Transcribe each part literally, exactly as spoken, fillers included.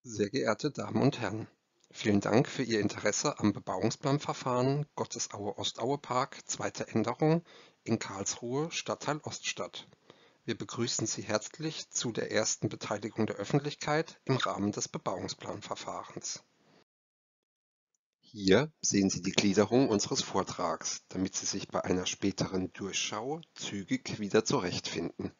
Sehr geehrte Damen und Herren, vielen Dank für Ihr Interesse am Bebauungsplanverfahren Gottesaue-Ostaue-Park, zweite Änderung in Karlsruhe, Stadtteil Oststadt. Wir begrüßen Sie herzlich zu der ersten Beteiligung der Öffentlichkeit im Rahmen des Bebauungsplanverfahrens. Hier sehen Sie die Gliederung unseres Vortrags, damit Sie sich bei einer späteren Durchschau zügig wieder zurechtfinden.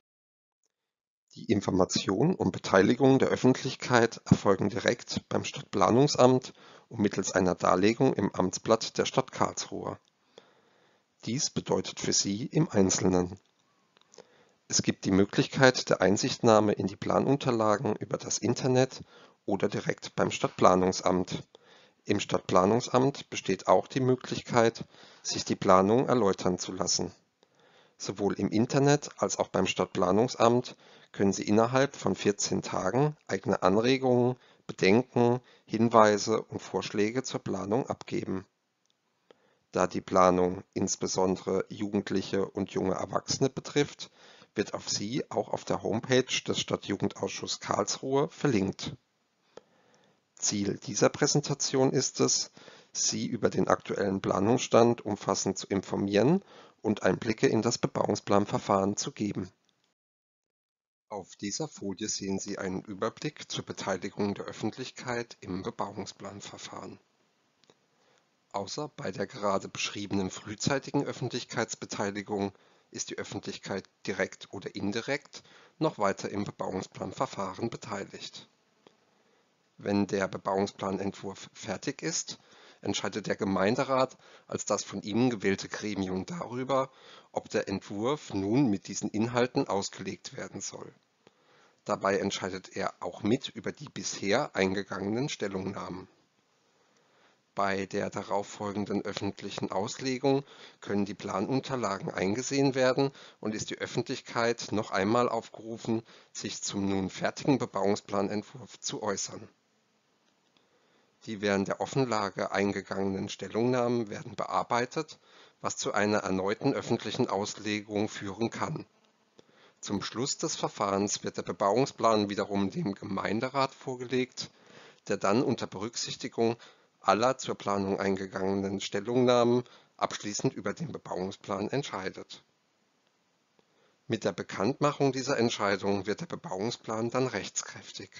Die Information und Beteiligung der Öffentlichkeit erfolgen direkt beim Stadtplanungsamt und mittels einer Darlegung im Amtsblatt der Stadt Karlsruhe. Dies bedeutet für Sie im Einzelnen: Es gibt die Möglichkeit der Einsichtnahme in die Planunterlagen über das Internet oder direkt beim Stadtplanungsamt. Im Stadtplanungsamt besteht auch die Möglichkeit, sich die Planung erläutern zu lassen. Sowohl im Internet als auch beim Stadtplanungsamt können Sie innerhalb von vierzehn Tagen eigene Anregungen, Bedenken, Hinweise und Vorschläge zur Planung abgeben. Da die Planung insbesondere Jugendliche und junge Erwachsene betrifft, wird auf sie auch auf der Homepage des Stadtjugendausschuss Karlsruhe verlinkt. Ziel dieser Präsentation ist es, Sie über den aktuellen Planungsstand umfassend zu informieren und Einblicke in das Bebauungsplanverfahren zu geben. Auf dieser Folie sehen Sie einen Überblick zur Beteiligung der Öffentlichkeit im Bebauungsplanverfahren. Außer bei der gerade beschriebenen frühzeitigen Öffentlichkeitsbeteiligung ist die Öffentlichkeit direkt oder indirekt noch weiter im Bebauungsplanverfahren beteiligt. Wenn der Bebauungsplanentwurf fertig ist, entscheidet der Gemeinderat als das von ihm gewählte Gremium darüber, ob der Entwurf nun mit diesen Inhalten ausgelegt werden soll. Dabei entscheidet er auch mit über die bisher eingegangenen Stellungnahmen. Bei der darauffolgenden öffentlichen Auslegung können die Planunterlagen eingesehen werden und ist die Öffentlichkeit noch einmal aufgerufen, sich zum nun fertigen Bebauungsplanentwurf zu äußern. Die während der Offenlage eingegangenen Stellungnahmen werden bearbeitet, was zu einer erneuten öffentlichen Auslegung führen kann. Zum Schluss des Verfahrens wird der Bebauungsplan wiederum dem Gemeinderat vorgelegt, der dann unter Berücksichtigung aller zur Planung eingegangenen Stellungnahmen abschließend über den Bebauungsplan entscheidet. Mit der Bekanntmachung dieser Entscheidung wird der Bebauungsplan dann rechtskräftig.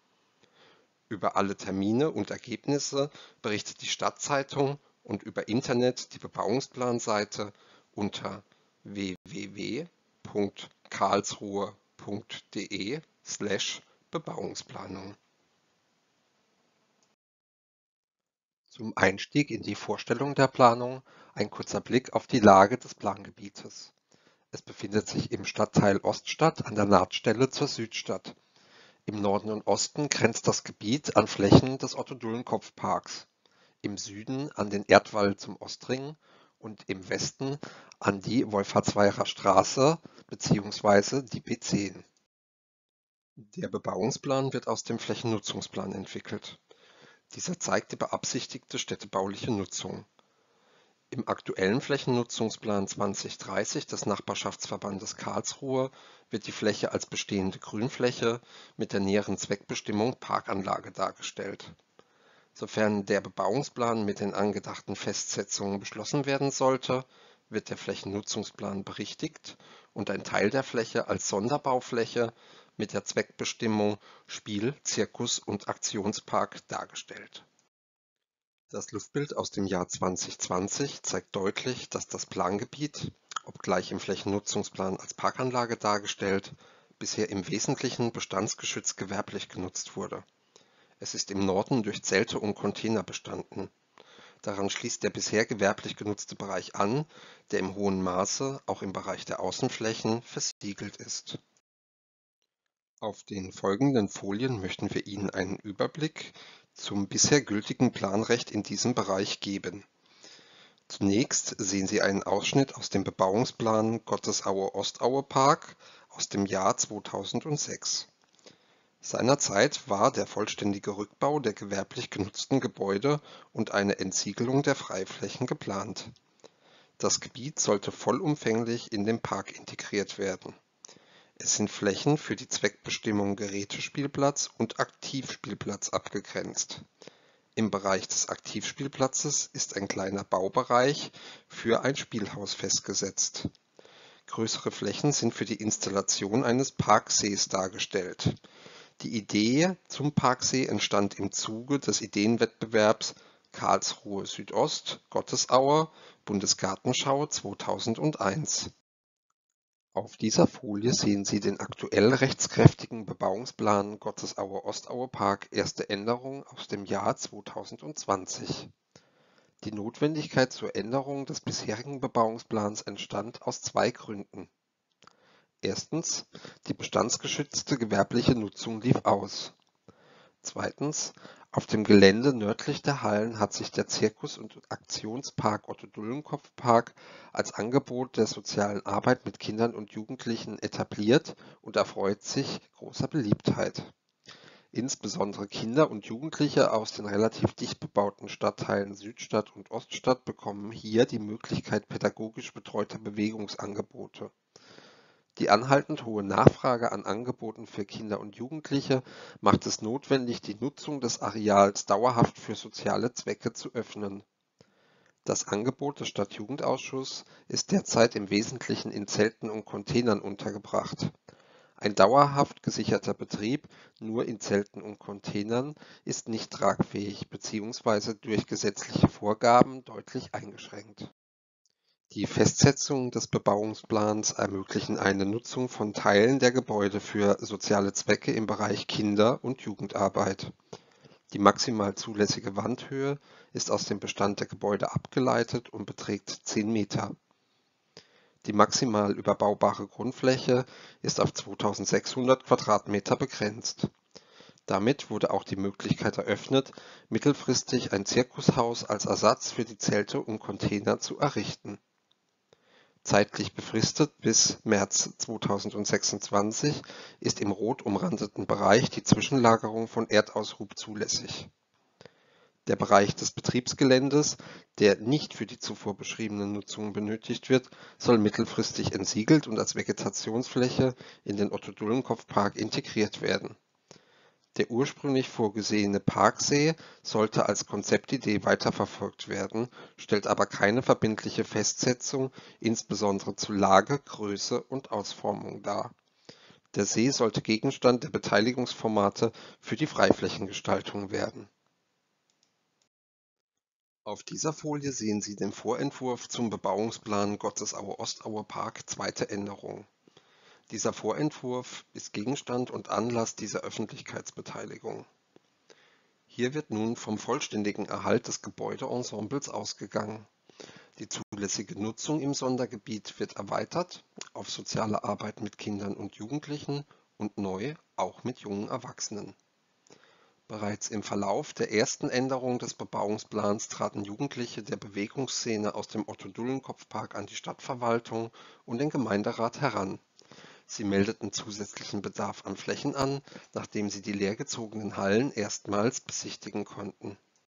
Über alle Termine und Ergebnisse berichtet die Stadtzeitung und über Internet die Bebauungsplanseite unter w w w punkt karlsruhe punkt de slash Bebauungsplanung. Zum Einstieg in die Vorstellung der Planung ein kurzer Blick auf die Lage des Plangebietes. Es befindet sich im Stadtteil Oststadt an der Nahtstelle zur Südstadt. Im Norden und Osten grenzt das Gebiet an Flächen des Otto-Dullenkopf-Parks, im Süden an den Erdwall zum Ostring und im Westen an die Wolfhartsweiler Straße bzw. die B zehn. Der Bebauungsplan wird aus dem Flächennutzungsplan entwickelt. Dieser zeigt die beabsichtigte städtebauliche Nutzung. Im aktuellen Flächennutzungsplan zwanzig dreißig des Nachbarschaftsverbandes Karlsruhe wird die Fläche als bestehende Grünfläche mit der näheren Zweckbestimmung Parkanlage dargestellt. Sofern der Bebauungsplan mit den angedachten Festsetzungen beschlossen werden sollte, wird der Flächennutzungsplan berichtigt und ein Teil der Fläche als Sonderbaufläche mit der Zweckbestimmung Spiel-, Zirkus- und Aktionspark dargestellt. Das Luftbild aus dem Jahr zwanzig zwanzig zeigt deutlich, dass das Plangebiet, obgleich im Flächennutzungsplan als Parkanlage dargestellt, bisher im Wesentlichen bestandsgeschützt gewerblich genutzt wurde. Es ist im Norden durch Zelte und Container bestanden. Daran schließt der bisher gewerblich genutzte Bereich an, der im hohen Maße auch im Bereich der Außenflächen versiegelt ist. Auf den folgenden Folien möchten wir Ihnen einen Überblick zum bisher gültigen Planrecht in diesem Bereich geben. Zunächst sehen Sie einen Ausschnitt aus dem Bebauungsplan Gottesaue-Ostaue-Park aus dem Jahr zweitausendsechs. Seinerzeit war der vollständige Rückbau der gewerblich genutzten Gebäude und eine Entsiegelung der Freiflächen geplant. Das Gebiet sollte vollumfänglich in den Park integriert werden. Es sind Flächen für die Zweckbestimmung Gerätespielplatz und Aktivspielplatz abgegrenzt. Im Bereich des Aktivspielplatzes ist ein kleiner Baubereich für ein Spielhaus festgesetzt. Größere Flächen sind für die Installation eines Parksees dargestellt. Die Idee zum Parksee entstand im Zuge des Ideenwettbewerbs Karlsruhe Südost Gottesaue Bundesgartenschau zweitausendeins. Auf dieser Folie sehen Sie den aktuell rechtskräftigen Bebauungsplan Gottesaue-Ostaue-Park erste Änderung aus dem Jahr zweitausendzwanzig. Die Notwendigkeit zur Änderung des bisherigen Bebauungsplans entstand aus zwei Gründen. Erstens, die bestandsgeschützte gewerbliche Nutzung lief aus. Zweitens, auf dem Gelände nördlich der Hallen hat sich der Zirkus- und Aktionspark Otto-Dullenkopf-Park als Angebot der sozialen Arbeit mit Kindern und Jugendlichen etabliert und erfreut sich großer Beliebtheit. Insbesondere Kinder und Jugendliche aus den relativ dicht bebauten Stadtteilen Südstadt und Oststadt bekommen hier die Möglichkeit pädagogisch betreuter Bewegungsangebote. Die anhaltend hohe Nachfrage an Angeboten für Kinder und Jugendliche macht es notwendig, die Nutzung des Areals dauerhaft für soziale Zwecke zu öffnen. Das Angebot des Stadtjugendausschusses ist derzeit im Wesentlichen in Zelten und Containern untergebracht. Ein dauerhaft gesicherter Betrieb nur in Zelten und Containern ist nicht tragfähig bzw. durch gesetzliche Vorgaben deutlich eingeschränkt. Die Festsetzung des Bebauungsplans ermöglichen eine Nutzung von Teilen der Gebäude für soziale Zwecke im Bereich Kinder- und Jugendarbeit. Die maximal zulässige Wandhöhe ist aus dem Bestand der Gebäude abgeleitet und beträgt zehn Meter. Die maximal überbaubare Grundfläche ist auf zweitausendsechshundert Quadratmeter begrenzt. Damit wurde auch die Möglichkeit eröffnet, mittelfristig ein Zirkushaus als Ersatz für die Zelte und Container zu errichten. Zeitlich befristet bis März zweitausendsechsundzwanzig ist im rot umrandeten Bereich die Zwischenlagerung von Erdaushub zulässig. Der Bereich des Betriebsgeländes, der nicht für die zuvor beschriebene Nutzung benötigt wird, soll mittelfristig entsiegelt und als Vegetationsfläche in den Otto-Dullenkopf-Park integriert werden. Der ursprünglich vorgesehene Parksee sollte als Konzeptidee weiterverfolgt werden, stellt aber keine verbindliche Festsetzung, insbesondere zu Lage, Größe und Ausformung dar. Der See sollte Gegenstand der Beteiligungsformate für die Freiflächengestaltung werden. Auf dieser Folie sehen Sie den Vorentwurf zum Bebauungsplan Gottesaue-Ostaue-Park zweite Änderung. Dieser Vorentwurf ist Gegenstand und Anlass dieser Öffentlichkeitsbeteiligung. Hier wird nun vom vollständigen Erhalt des Gebäudeensembles ausgegangen. Die zulässige Nutzung im Sondergebiet wird erweitert auf soziale Arbeit mit Kindern und Jugendlichen und neu auch mit jungen Erwachsenen. Bereits im Verlauf der ersten Änderung des Bebauungsplans traten Jugendliche der Bewegungsszene aus dem Otto-Dullenkopf-Park an die Stadtverwaltung und den Gemeinderat heran. Sie meldeten zusätzlichen Bedarf an Flächen an, nachdem sie die leergezogenen Hallen erstmals besichtigen konnten.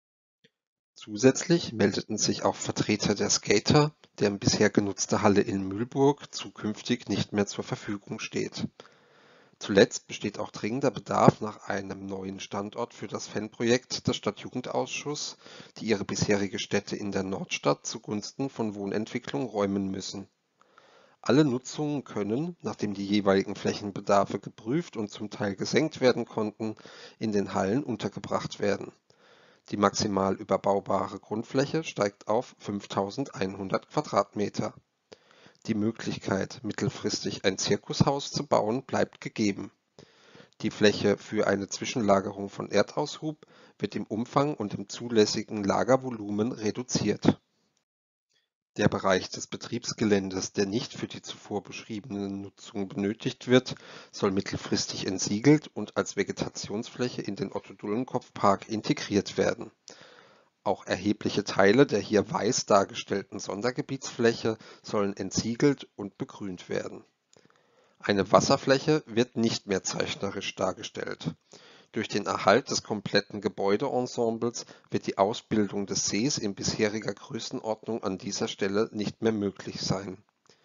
Zusätzlich meldeten sich auch Vertreter der Skater, deren bisher genutzte Halle in Mühlburg zukünftig nicht mehr zur Verfügung steht. Zuletzt besteht auch dringender Bedarf nach einem neuen Standort für das Fanprojekt des Stadtjugendausschusses, die ihre bisherige Stätte in der Nordstadt zugunsten von Wohnentwicklung räumen müssen. Alle Nutzungen können, nachdem die jeweiligen Flächenbedarfe geprüft und zum Teil gesenkt werden konnten, in den Hallen untergebracht werden. Die maximal überbaubare Grundfläche steigt auf fünftausendeinhundert Quadratmeter. Die Möglichkeit, mittelfristig ein Zirkushaus zu bauen, bleibt gegeben. Die Fläche für eine Zwischenlagerung von Erdaushub wird im Umfang und im zulässigen Lagervolumen reduziert. Der Bereich des Betriebsgeländes, der nicht für die zuvor beschriebene Nutzung benötigt wird, soll mittelfristig entsiegelt und als Vegetationsfläche in den Otto-Dullenkopf-Park integriert werden. Auch erhebliche Teile der hier weiß dargestellten Sondergebietsfläche sollen entsiegelt und begrünt werden. Eine Wasserfläche wird nicht mehr zeichnerisch dargestellt. Durch den Erhalt des kompletten Gebäudeensembles wird die Ausbildung des Sees in bisheriger Größenordnung an dieser Stelle nicht mehr möglich sein.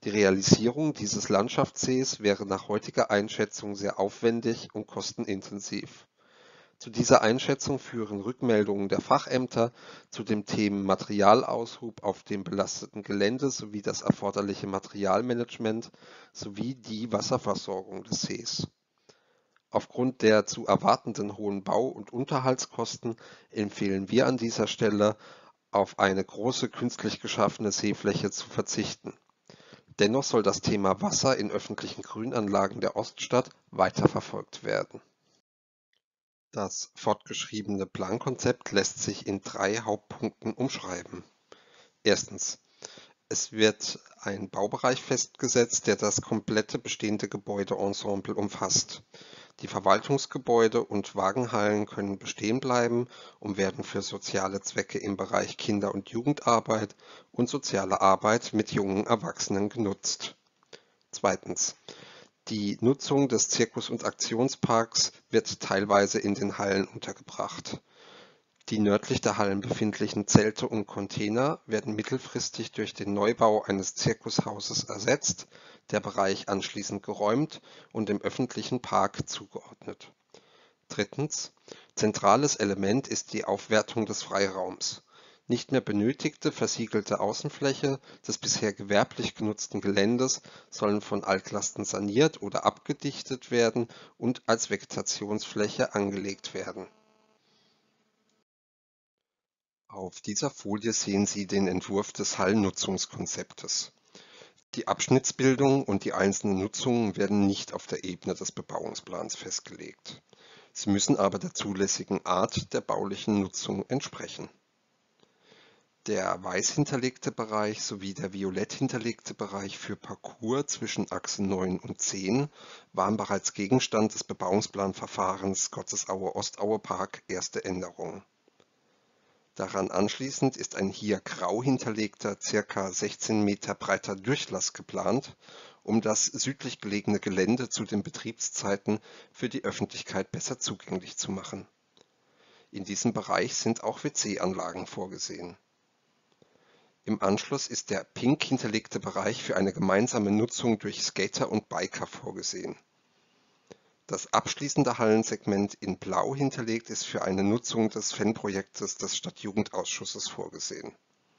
Die Realisierung dieses Landschaftssees wäre nach heutiger Einschätzung sehr aufwendig und kostenintensiv. Zu dieser Einschätzung führen Rückmeldungen der Fachämter zu den Themen Materialaushub auf dem belasteten Gelände sowie das erforderliche Materialmanagement sowie die Wasserversorgung des Sees. Aufgrund der zu erwartenden hohen Bau- und Unterhaltskosten empfehlen wir an dieser Stelle, auf eine große künstlich geschaffene Seefläche zu verzichten. Dennoch soll das Thema Wasser in öffentlichen Grünanlagen der Oststadt weiterverfolgt werden. Das fortgeschriebene Plankonzept lässt sich in drei Hauptpunkten umschreiben. Erstens. Es wird ein Baubereich festgesetzt, der das komplette bestehende Gebäudeensemble umfasst. Die Verwaltungsgebäude und Wagenhallen können bestehen bleiben und werden für soziale Zwecke im Bereich Kinder- und Jugendarbeit und soziale Arbeit mit jungen Erwachsenen genutzt. Zweitens. Die Nutzung des Zirkus- und Aktionsparks wird teilweise in den Hallen untergebracht. Die nördlich der Hallen befindlichen Zelte und Container werden mittelfristig durch den Neubau eines Zirkushauses ersetzt, der Bereich anschließend geräumt und dem öffentlichen Park zugeordnet. Drittens. Zentrales Element ist die Aufwertung des Freiraums. Nicht mehr benötigte versiegelte Außenfläche des bisher gewerblich genutzten Geländes sollen von Altlasten saniert oder abgedichtet werden und als Vegetationsfläche angelegt werden. Auf dieser Folie sehen Sie den Entwurf des Hallennutzungskonzeptes. Die Abschnittsbildung und die einzelnen Nutzungen werden nicht auf der Ebene des Bebauungsplans festgelegt. Sie müssen aber der zulässigen Art der baulichen Nutzung entsprechen. Der weiß hinterlegte Bereich sowie der violett hinterlegte Bereich für Parcours zwischen Achse neun und zehn waren bereits Gegenstand des Bebauungsplanverfahrens Gottesaue-Ostaue-Park erste Änderung. Daran anschließend ist ein hier grau hinterlegter, ca. sechzehn Meter breiter Durchlass geplant, um das südlich gelegene Gelände zu den Betriebszeiten für die Öffentlichkeit besser zugänglich zu machen. In diesem Bereich sind auch W C-Anlagen vorgesehen. Im Anschluss ist der pink hinterlegte Bereich für eine gemeinsame Nutzung durch Skater und Biker vorgesehen. Das abschließende Hallensegment in blau hinterlegt ist für eine Nutzung des Fanprojektes des Stadtjugendausschusses vorgesehen.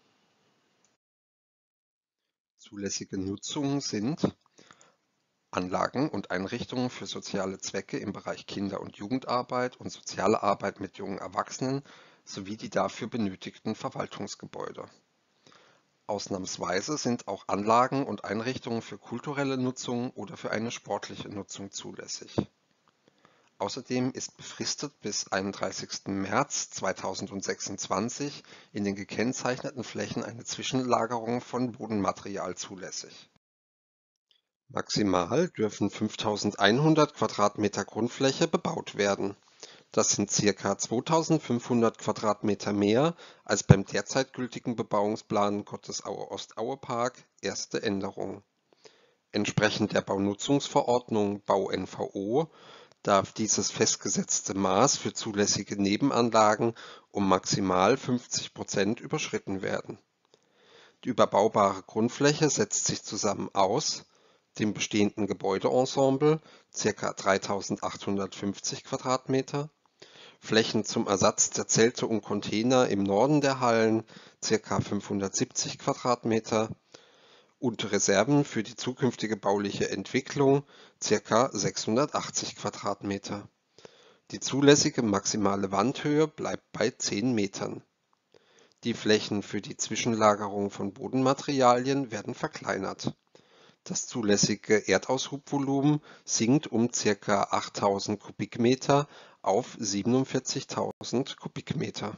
Zulässige Nutzungen sind Anlagen und Einrichtungen für soziale Zwecke im Bereich Kinder- und Jugendarbeit und soziale Arbeit mit jungen Erwachsenen sowie die dafür benötigten Verwaltungsgebäude. Ausnahmsweise sind auch Anlagen und Einrichtungen für kulturelle Nutzung oder für eine sportliche Nutzung zulässig. Außerdem ist befristet bis einunddreißigsten März zweitausendsechsundzwanzig in den gekennzeichneten Flächen eine Zwischenlagerung von Bodenmaterial zulässig. Maximal dürfen fünftausendeinhundert Quadratmeter Grundfläche bebaut werden. Das sind ca. zweitausendfünfhundert Quadratmeter mehr als beim derzeit gültigen Bebauungsplan Gottesaue-Ostaue-Park erste Änderung. Entsprechend der Baunutzungsverordnung Bau-N V O darf dieses festgesetzte Maß für zulässige Nebenanlagen um maximal fünfzig Prozent überschritten werden. Die überbaubare Grundfläche setzt sich zusammen aus dem bestehenden Gebäudeensemble ca. dreitausendachthundertfünfzig Quadratmeter, Flächen zum Ersatz der Zelte und Container im Norden der Hallen ca. fünfhundertsiebzig Quadratmeter und Reserven für die zukünftige bauliche Entwicklung ca. sechshundertachtzig Quadratmeter. Die zulässige maximale Wandhöhe bleibt bei zehn Metern. Die Flächen für die Zwischenlagerung von Bodenmaterialien werden verkleinert. Das zulässige Erdaushubvolumen sinkt um ca. achttausend Kubikmeter auf siebenundvierzigtausend Kubikmeter.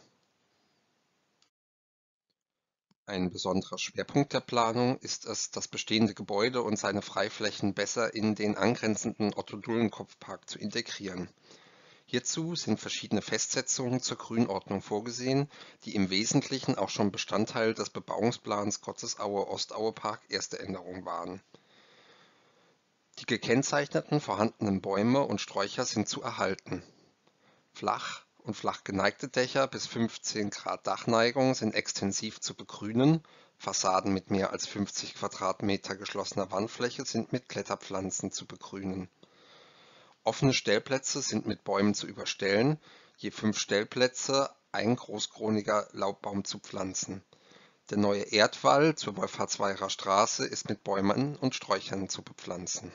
Ein besonderer Schwerpunkt der Planung ist es, das bestehende Gebäude und seine Freiflächen besser in den angrenzenden Otto-Dullenkopf-Park zu integrieren. Hierzu sind verschiedene Festsetzungen zur Grünordnung vorgesehen, die im Wesentlichen auch schon Bestandteil des Bebauungsplans Gottesaue-Ostaue-Park erste Änderung waren. Die gekennzeichneten vorhandenen Bäume und Sträucher sind zu erhalten. Flach und flach geneigte Dächer bis fünfzehn Grad Dachneigung sind extensiv zu begrünen, Fassaden mit mehr als fünfzig Quadratmeter geschlossener Wandfläche sind mit Kletterpflanzen zu begrünen. Offene Stellplätze sind mit Bäumen zu überstellen, je fünf Stellplätze ein großkroniger Laubbaum zu pflanzen. Der neue Erdwall zur Wolfhartsweiler Straße ist mit Bäumen und Sträuchern zu bepflanzen.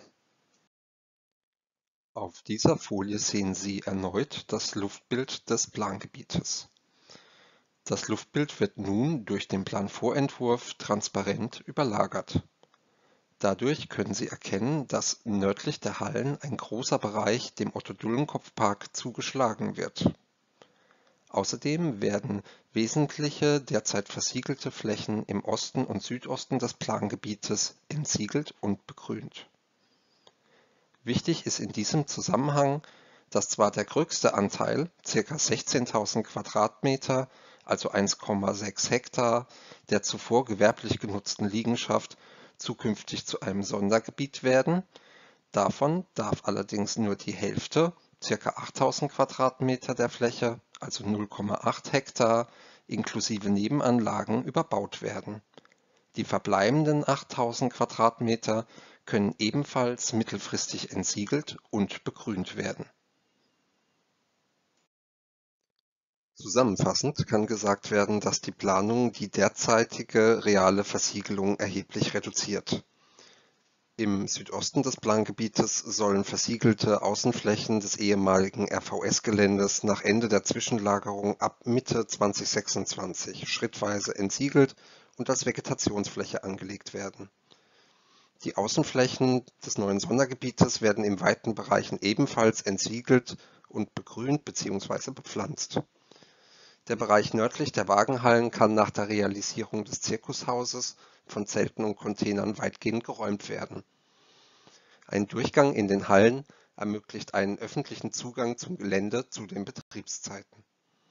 Auf dieser Folie sehen Sie erneut das Luftbild des Plangebietes. Das Luftbild wird nun durch den Planvorentwurf transparent überlagert. Dadurch können Sie erkennen, dass nördlich der Hallen ein großer Bereich dem Otto-Dullenkopf-Park zugeschlagen wird. Außerdem werden wesentliche derzeit versiegelte Flächen im Osten und Südosten des Plangebietes entsiegelt und begrünt. Wichtig ist in diesem Zusammenhang, dass zwar der größte Anteil, ca. sechzehntausend Quadratmeter, also eins Komma sechs Hektar, der zuvor gewerblich genutzten Liegenschaft zukünftig zu einem Sondergebiet werden, davon darf allerdings nur die Hälfte, ca. achttausend Quadratmeter der Fläche, also null Komma acht Hektar, inklusive Nebenanlagen überbaut werden. Die verbleibenden achttausend Quadratmeter können ebenfalls mittelfristig entsiegelt und begrünt werden. Zusammenfassend kann gesagt werden, dass die Planung die derzeitige reale Versiegelung erheblich reduziert. Im Südosten des Plangebietes sollen versiegelte Außenflächen des ehemaligen R V S-Geländes nach Ende der Zwischenlagerung ab Mitte zweitausendsechsundzwanzig schrittweise entsiegelt und als Vegetationsfläche angelegt werden. Die Außenflächen des neuen Sondergebietes werden in weiten Bereichen ebenfalls entsiegelt und begrünt bzw. bepflanzt. Der Bereich nördlich der Wagenhallen kann nach der Realisierung des Zirkushauses von Zelten und Containern weitgehend geräumt werden. Ein Durchgang in den Hallen ermöglicht einen öffentlichen Zugang zum Gelände zu den Betriebszeiten.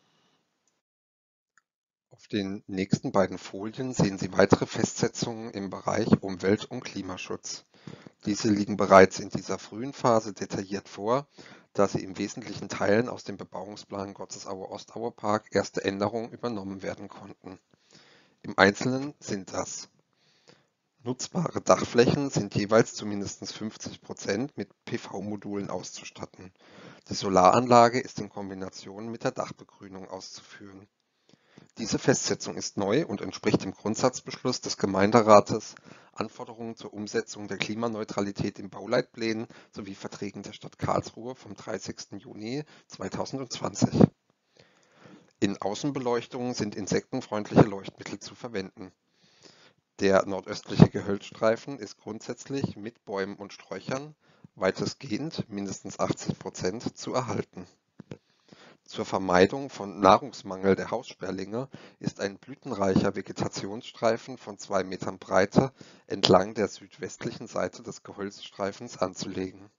Auf den nächsten beiden Folien sehen Sie weitere Festsetzungen im Bereich Umwelt- und Klimaschutz. Diese liegen bereits in dieser frühen Phase detailliert vor, da sie in wesentlichen Teilen aus dem Bebauungsplan Gottesaue-Ostaue-Park erste Änderungen übernommen werden konnten. Im Einzelnen sind das: Nutzbare Dachflächen sind jeweils zu mindestens fünfzig Prozent mit P V-Modulen auszustatten. Die Solaranlage ist in Kombination mit der Dachbegrünung auszuführen. Diese Festsetzung ist neu und entspricht dem Grundsatzbeschluss des Gemeinderates, Anforderungen zur Umsetzung der Klimaneutralität in Bauleitplänen sowie Verträgen der Stadt Karlsruhe vom dreißigsten Juni zweitausendzwanzig. In Außenbeleuchtungen sind insektenfreundliche Leuchtmittel zu verwenden. Der nordöstliche Gehölzstreifen ist grundsätzlich mit Bäumen und Sträuchern, weitestgehend mindestens achtzig Prozent, zu erhalten. Zur Vermeidung von Nahrungsmangel der Haussperlinge ist ein blütenreicher Vegetationsstreifen von zwei Metern Breite entlang der südwestlichen Seite des Gehölzstreifens anzulegen.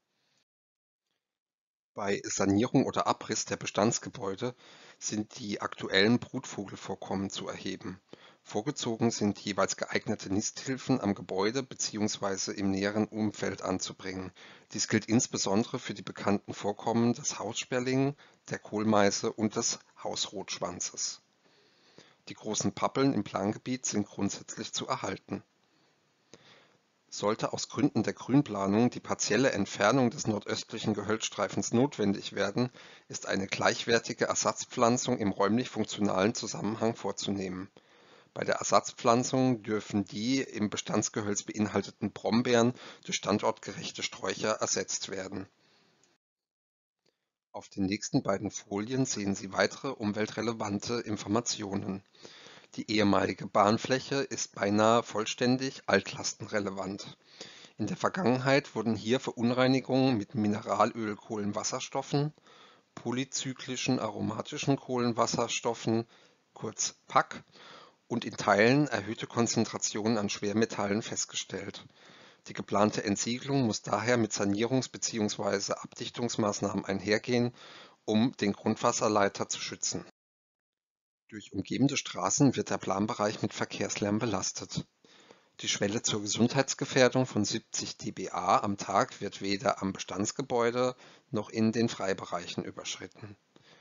Bei Sanierung oder Abriss der Bestandsgebäude sind die aktuellen Brutvogelvorkommen zu erheben. Vorgezogen sind jeweils geeignete Nisthilfen am Gebäude bzw. im näheren Umfeld anzubringen. Dies gilt insbesondere für die bekannten Vorkommen des Haussperlings, der Kohlmeise und des Hausrotschwanzes. Die großen Pappeln im Plangebiet sind grundsätzlich zu erhalten. Sollte aus Gründen der Grünplanung die partielle Entfernung des nordöstlichen Gehölzstreifens notwendig werden, ist eine gleichwertige Ersatzpflanzung im räumlich-funktionalen Zusammenhang vorzunehmen. Bei der Ersatzpflanzung dürfen die im Bestandsgehölz beinhalteten Brombeeren durch standortgerechte Sträucher ersetzt werden. Auf den nächsten beiden Folien sehen Sie weitere umweltrelevante Informationen. Die ehemalige Bahnfläche ist beinahe vollständig altlastenrelevant. In der Vergangenheit wurden hier Verunreinigungen mit Mineralöl-Kohlenwasserstoffen, polyzyklischen aromatischen Kohlenwasserstoffen, kurz P A C, und in Teilen erhöhte Konzentrationen an Schwermetallen festgestellt. Die geplante Entsiegelung muss daher mit Sanierungs- bzw. Abdichtungsmaßnahmen einhergehen, um den Grundwasserleiter zu schützen. Durch umgebende Straßen wird der Planbereich mit Verkehrslärm belastet. Die Schwelle zur Gesundheitsgefährdung von siebzig dBA am Tag wird weder am Bestandsgebäude noch in den Freibereichen überschritten.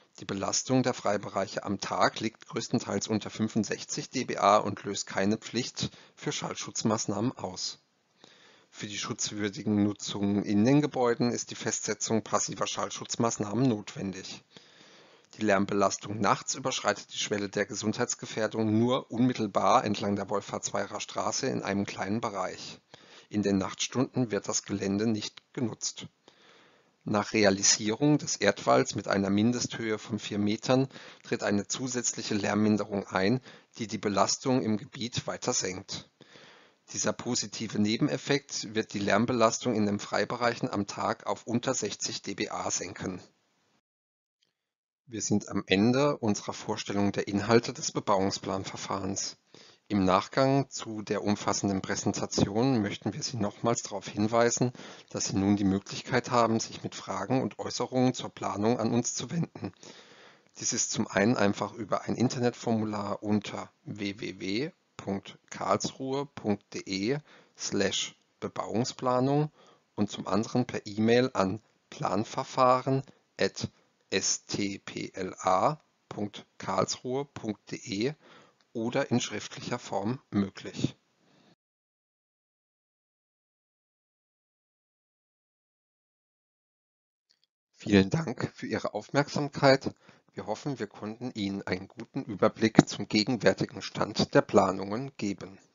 Die Belastung der Freibereiche am Tag liegt größtenteils unter fünfundsechzig dBA und löst keine Pflicht für Schallschutzmaßnahmen aus. Für die schutzwürdigen Nutzungen in den Gebäuden ist die Festsetzung passiver Schallschutzmaßnahmen notwendig. Die Lärmbelastung nachts überschreitet die Schwelle der Gesundheitsgefährdung nur unmittelbar entlang der Wolfhartsweiler Straße in einem kleinen Bereich. In den Nachtstunden wird das Gelände nicht genutzt. Nach Realisierung des Erdwalls mit einer Mindesthöhe von vier Metern tritt eine zusätzliche Lärmminderung ein, die die Belastung im Gebiet weiter senkt. Dieser positive Nebeneffekt wird die Lärmbelastung in den Freibereichen am Tag auf unter sechzig dBA senken. Wir sind am Ende unserer Vorstellung der Inhalte des Bebauungsplanverfahrens. Im Nachgang zu der umfassenden Präsentation möchten wir Sie nochmals darauf hinweisen, dass Sie nun die Möglichkeit haben, sich mit Fragen und Äußerungen zur Planung an uns zu wenden. Dies ist zum einen einfach über ein Internetformular unter w w w punkt karlsruhe punkt de slash Bebauungsplanung und zum anderen per E-Mail an planverfahren at stpla punkt karlsruhe punkt de oder in schriftlicher Form möglich. Vielen Dank für Ihre Aufmerksamkeit. Wir hoffen, wir konnten Ihnen einen guten Überblick zum gegenwärtigen Stand der Planungen geben.